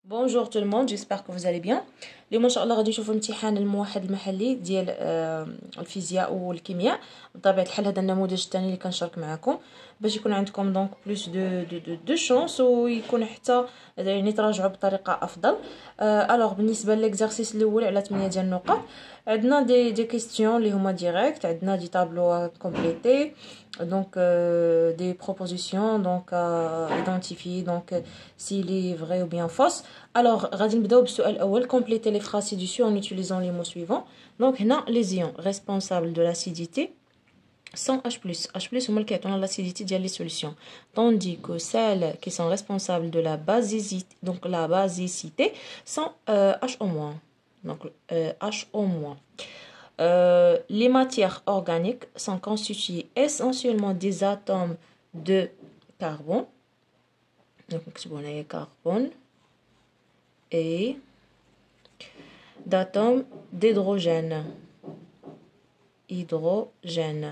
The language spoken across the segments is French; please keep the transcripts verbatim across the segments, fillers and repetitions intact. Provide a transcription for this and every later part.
Bonjour tout le monde, j'espère que vous allez bien. اليوم ان شاء الله غادي نشوفوا امتحان الموحد المحلي ديال الفيزياء والكيمياء. بطبيعه الحال هذا النموذج الثاني اللي كنشارك معكم باش يكون عندكم دونك بلوس دو دو دو شانس ويكون حتى يعني تراجعوا بطريقه افضل. الوغ بالنسبه لليكزارسيس الاول على ثمانية ديال النقط عندنا دي دي كيستيون اللي هما ديريكت. عندنا دي تابلو كومبليتي donc euh, des propositions donc à identifier donc s'il est vrai ou bien fausse. Alors غادي نبداو بالسؤال الاول. compléter les phrases ci-dessus en utilisant les mots suivants. donc هنا les ions responsables de l'acidité sont H plus. H plus هما اللي كيعطيونا l'acidité ديال les solutions, tandis que celles qui sont responsables de la basicité donc la basicité sont euh, H au moins. donc euh, H au moins. Euh, les matières organiques sont constituées essentiellement des atomes de carbone. Donc, on carbone et d'atomes d'hydrogène. Hydrogène.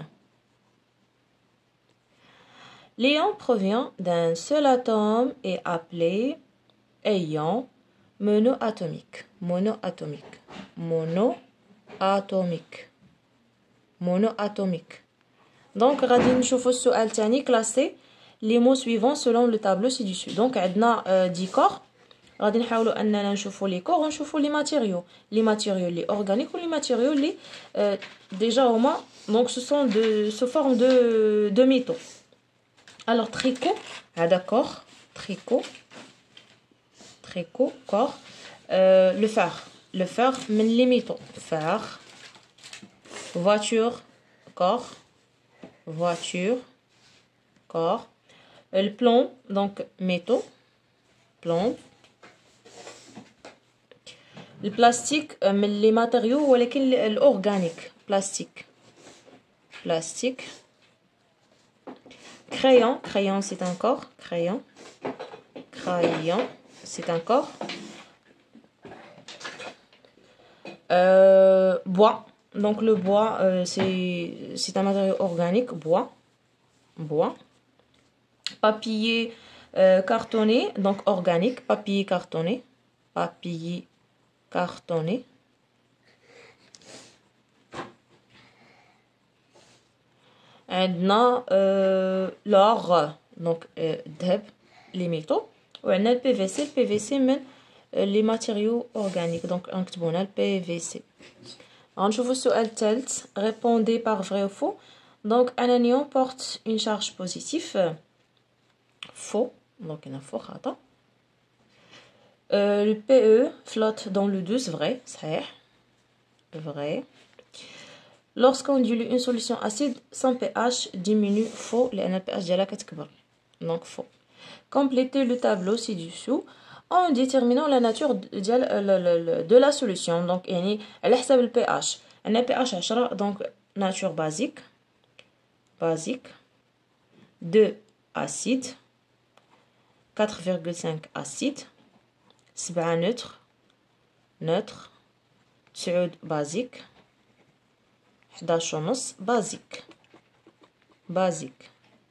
L'ion provient d'un seul atome et appelé ion monoatomique. Monoatomique. Mono atomique. Monoatomique. Donc غادي نشوفوا السؤال الثاني. classer les mots suivants selon le tableau ci-dessus. donc عندنا دي كور غادي نحاولوا اننا نشوفوا لي كور ونشوفوا لي ماتيريو لي ماتيريو لي اورغانيك ولي ماتيريو لي ديجا هما donc ce sont de sous forme de de métaux. alors tricot هذا كور tricot tricot كور euh, le fer le fer من les métaux fer. voiture corps voiture corps. le plomb donc métaux plomb. le plastique من les matériaux ولكن الأورغانيك plastique plastique. crayon crayon c'est un corps crayon crayon c'est un corps. Euh, bois donc le bois euh, c'est c'est un matériau organique bois bois. papier euh, cartonné donc organique papier cartonné papier cartonné. عندنا euh, l'or donc الذهب euh, les métaux. وعندنا le P V C le P V C من les matériaux organiques donc نكتبوا هنا le P V C. غنشوفوا السؤال الثالث. répondez par vrai ou faux. donc un anion porte une charge positive. faux donc هنا faux خطأ. euh, le P E flotte dans le douze vrai صحيح vrai. lorsqu'on dilue une solution acide son pH diminue. faux لأن ال pH ديالها كتكبر donc faux. complétez le tableau ci-dessous en déterminant la nature de la solution. donc يعني على حسب ال pH. عندنا pH عشرة donc nature basique basique. deux acide quatre virgule cinq acide. سبعة neutre neutre. تسعود basique. حداش ونص basique basique.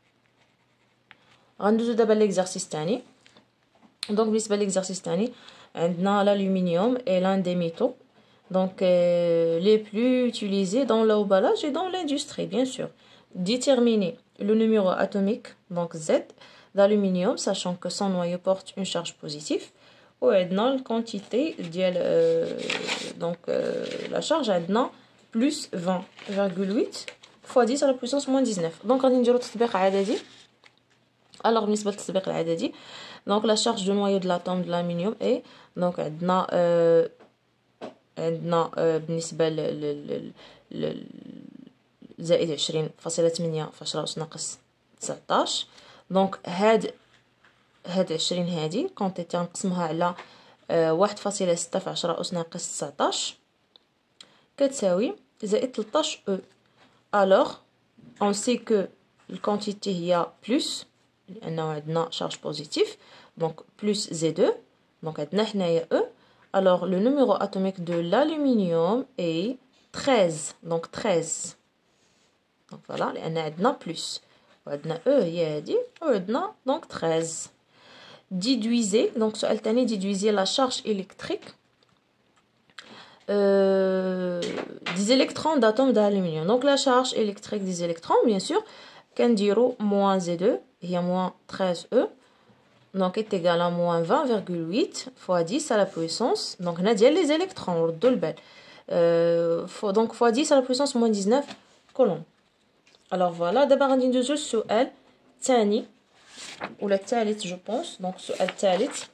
غندوزو دابا ليكزارسيس الثاني. donc بالنسبه ليكزارسيس الثاني عندنا l'aluminium est l'un des métaux donc euh, les plus utilisés dans l'emballage et dans l'industrie bien sûr. déterminer le numéro atomique donc Z d'aluminium sachant que son noyau porte une charge positive. وعندنا la quantité ديال euh, donc euh, la charge عندنا plus vingt virgule huit fois dix à la puissance moins dix-neuf. donc غادي نديرو تطبيق عددي. alors بالنسبه للتطبيق العددي donc la charge de noyau de l'atome de l'aluminium est donc عندنا euh, عندنا euh, بالنسبه ل ل زائد عشرين فاصلة ثمانية في عشرة أس ناقص تسعطاش. donc هاد هاد عشرين هادي كونتيتي نقسمها على واحد فاصلة ستة في عشرة أس ناقص تسعطاش كتساوي زائد تلطاش او. alors on sait que الكونتيتي هي بلس لأنه عندنا charge positive donc plus Z deux donc عندنا حنايا E. alors le numéro atomique de l'aluminium est treize donc treize donc voilà لأن عندنا plus وعندنا E هي هادي وعندنا donc treize. déduisez, donc سؤال تاني, déduisez la charge électrique euh, des électrons d'atomes d'aluminium. Donc la charge électrique des électrons, bien sûr, كنديرو moins Z deux, il y a moins treize E, donc est égal à moins vingt virgule huit fois dix à la puissance, donc on a dit les électrons, ردوا البال, euh, donc fois dix à la puissance moins dix-neuf coulombs. Alors voilà, d'abord غادي ندوزو السؤال الثاني ولا الثالث je pense, donc السؤال الثالث.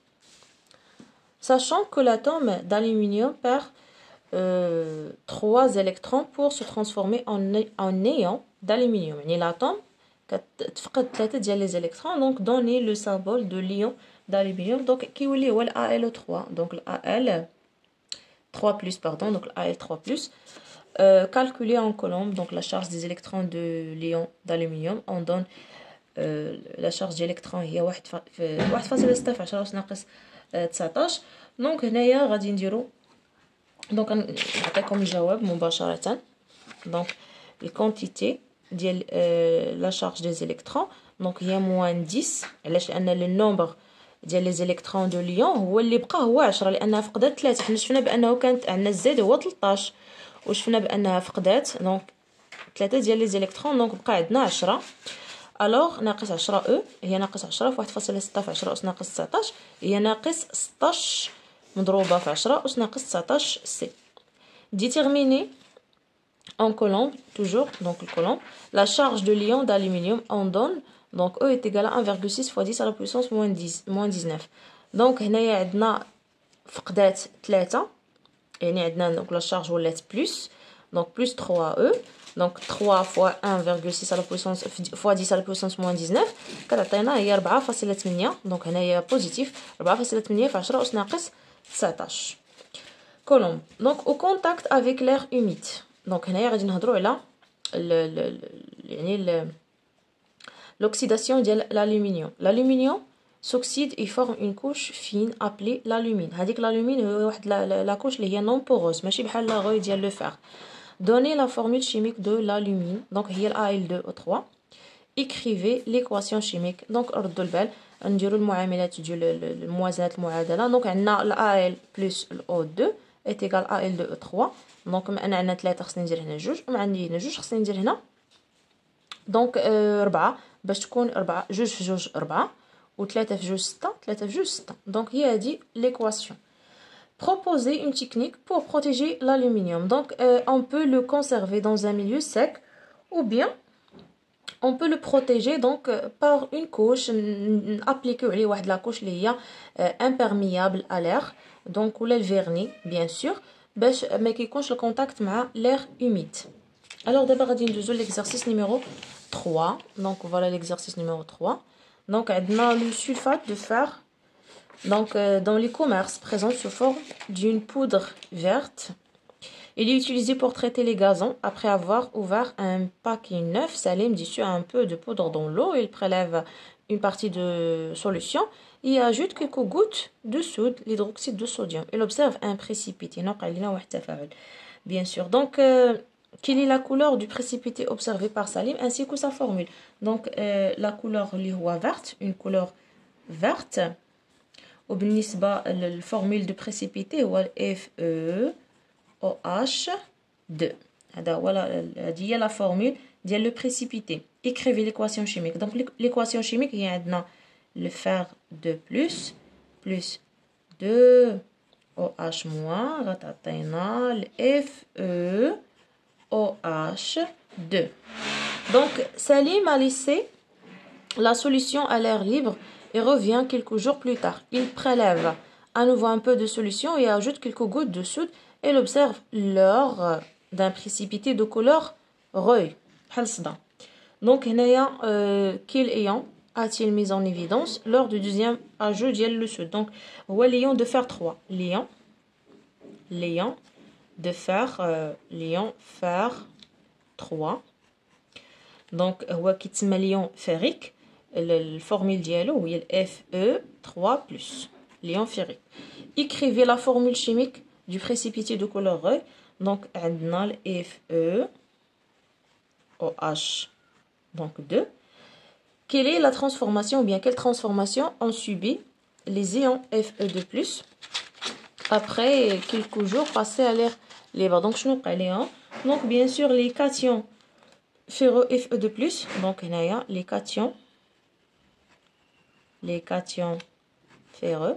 Sachant que l'atome d'aluminium perd euh, trois électrons pour se transformer en, en néon d'aluminium. يعني l'atome تفقد ثلاثة ديال les électrons, donc donner le symbole de l'ion d'aluminium, donc كيولي هو ال A L trois, donc le A L trois plus, pardon, donc le A L trois plus. Euh, calculer en coulomb donc la charge des électrons de l'ion d'aluminium, on donne euh, la charge d'électrons هي واحد فاصلة ستة في عشرة ناقص تسعطاش. دونك هنايا غادي نديرو دونك نعطيكم الجواب مباشرة. دونك الكونتيتي ديال لا شارج دي زيليكترون دونك هي موان دix، علاش؟ لان لو نومبر ديال لي زيليكترون دو ليون هو اللي بقى هو عشرة، لانها فقدات ثلاثة. حنا شفنا بانه كانت عندنا الزد هو ثلاطاش، وشفنا بانها فقدات دونك ثلاثة ديال لي زيليكترون، دونك بقى عندنا عشرة. الوغ ناقص عشرة او هي ناقص عشرة في واحد فاصلة ستة في عشرة اس ناقص تسعطاش هي ناقص ستطاش مضروبه في عشرة اس ناقص تسعطاش سي. ديتيرميني en colombe, toujours, donc le colombe, la charge de l'ion d'aluminium on donne, donc E est égal à un virgule six fois dix à la puissance moins dix, moins dix-neuf. Donc هنايا عندنا فقدات ثلاثة، يعني عندنا donc la charge ولات plus, donc plus trois E, donc trois fois un virgule six à la puissance fois dix à la puissance moins dix-neuf كتعطينا هي أربعة فاصلة ثمانية، donc هنايا بوزيتيف أربعة فاصلة ثمانية في عشرة أس ناقص تسعطاش colombe. Donc au contact avec l'air humide. Donc هنايا غادي نهضروا على ال ال يعني l'oxydation ديال l'aluminium. L'aluminium s'oxyde et forme une couche fine appelée l'alumine. هذيك l'alumine هو واحد la couche اللي هي non poreuse ماشي بحال لا غوي ديال لو فار. Donnez la formule chimique de l'alumine. Donc هي ال A L deux O trois. Écrivez l'équation chimique. Donc ردوا البال نديروا المعاملات ديال الموازنات المعادله. Donc عندنا ال A L plus ال O deux est égal à A L deux O trois. دونك ما انا عندنا ثلاثة خصني ندير هنا جوج، وما عندي هنا جوج خصني ندير هنا دونك آه ربعة، باش تكون ربعة جوج في جوج ربعة وثلاثة في جوج ستة، ثلاثة في جوج ستة. دونك هي هادي l'équation. Proposer une technique pour protéger l'aluminium. Donc euh, on peut le conserver dans un milieu sec ou bien on peut le protéger donc par une couche appliquer عليه واحد لا couche اللي هي imperméable à l'air, donc ولا الفيرني bien sûr باش ما كيكونش الكونتاكت مع l'air humide. Alors d'abord غادي ندوزو l'exercice numéro trois. Donc voilà l'exercice numéro trois. Donc عندنا le sulfate de fer donc euh, dans les commerces présent sous forme d'une poudre verte. Il est utilisé pour traiter les gazons. Après avoir ouvert un paquet neuf, Salim dissout un peu de poudre dans l'eau. Il prélève une partie de solution et ajoute quelques gouttes de soude, l'hydroxyde de sodium. Il observe un précipité. Bien sûr. Donc, euh, quelle est la couleur du précipité observé par Salim ainsi que sa formule? Donc, euh, la couleur verte, une couleur verte. وبالنسبة للفورمule du précipité هو F E O H deux. هذا هو هذه هي la formule ديال le précipité. Écrivez l'équation chimique. Donc l'équation chimique هي عندنا le fer deux plus plus deux O H moins غتعطينا ال F E O H deux. Donc Salim a laissé la solution à l'air libre et revient quelques jours plus tard. Il prélève à nouveau un peu de solution et ajoute quelques gouttes de soude. Elle observe l'heure d'un précipité de couleur rouille. Donc, euh, quel ion a-t-il mis en évidence lors du deuxième ajout de le soude? Donc, l'ion de fer trois. L'ion, l'ion de fer, euh, l'ion fer trois. Donc, l'ion ferrique. La formule dialo est F E trois plus, l'ion ferrique. Écrivez la formule chimique du précipité de couleur rouille. Donc, on a F E O H donc deux. Quelle est la transformation ou bien quelle transformation on subit les ions Fe deux plus après quelques jours passés à l'air libre. Donc شنو وقع ليهم؟ Donc bien sûr les cations ferreux Fe deux plus. Donc هنايا les cations les cations ferreux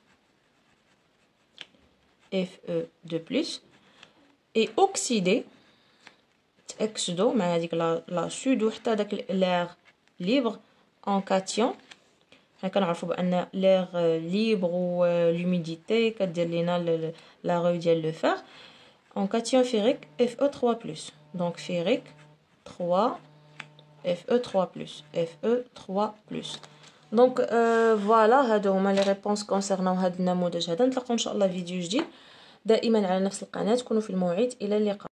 Fe deux plus et oxydés تأكسدوا مع هذيك لا سودو حتى داك l'air libre en cation. حنا كنعرفوا بان l'air libre و l'humidité كدير لينا la rue ديال لو فير en cation ferrique Fe trois plus. donc ferrique trois Fe trois plus Fe trois plus. دونك فوالا هادو هما لي ريبونس كونسيرنون هاد النموذج هذا. نتلاقاو ان شاء الله فيديو جديد دائما على نفس القناه. كونوا في الموعد. الى اللقاء.